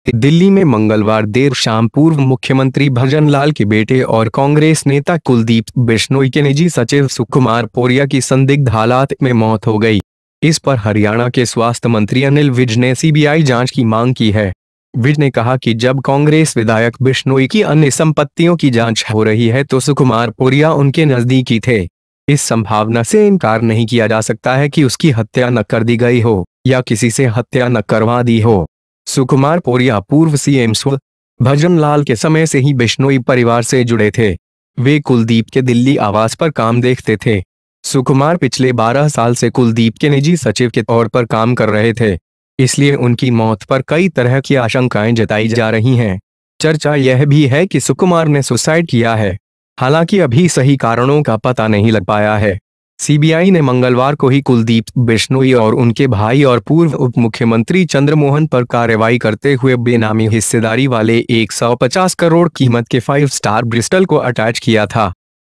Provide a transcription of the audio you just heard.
दिल्ली में मंगलवार देर शाम पूर्व मुख्यमंत्री भजनलाल के बेटे और कांग्रेस नेता कुलदीप बिश्नोई के निजी सचिव सुकुमार पोरिया की संदिग्ध हालात में मौत हो गई। इस पर हरियाणा के स्वास्थ्य मंत्री अनिल विज ने सीबीआई जांच की मांग की है। विज ने कहा कि जब कांग्रेस विधायक बिश्नोई की अन्य संपत्तियों की जांच हो रही है तो सुकुमार पोरिया उनके नजदीकी थे। इस संभावना से इनकार नहीं किया जा सकता है कि उसकी हत्या न कर दी गई हो या किसी से हत्या न करवा दी हो। सुकुमार पोरिया पूर्व सीएम भजनलाल के समय से ही बिश्नोई परिवार से जुड़े थे। वे कुलदीप के दिल्ली आवास पर काम देखते थे। सुकुमार पिछले 12 साल से कुलदीप के निजी सचिव के तौर पर काम कर रहे थे, इसलिए उनकी मौत पर कई तरह की आशंकाएं जताई जा रही हैं। चर्चा यह भी है कि सुकुमार ने सुसाइड किया है, हालांकि अभी सही कारणों का पता नहीं लग पाया है। सीबीआई ने मंगलवार को ही कुलदीप बिश्नोई और उनके भाई और पूर्व उप मुख्यमंत्री चंद्रमोहन पर कार्रवाई करते हुए बेनामी हिस्सेदारी वाले 150 करोड़ कीमत के 5 स्टार ब्रिस्टल को अटैच किया था।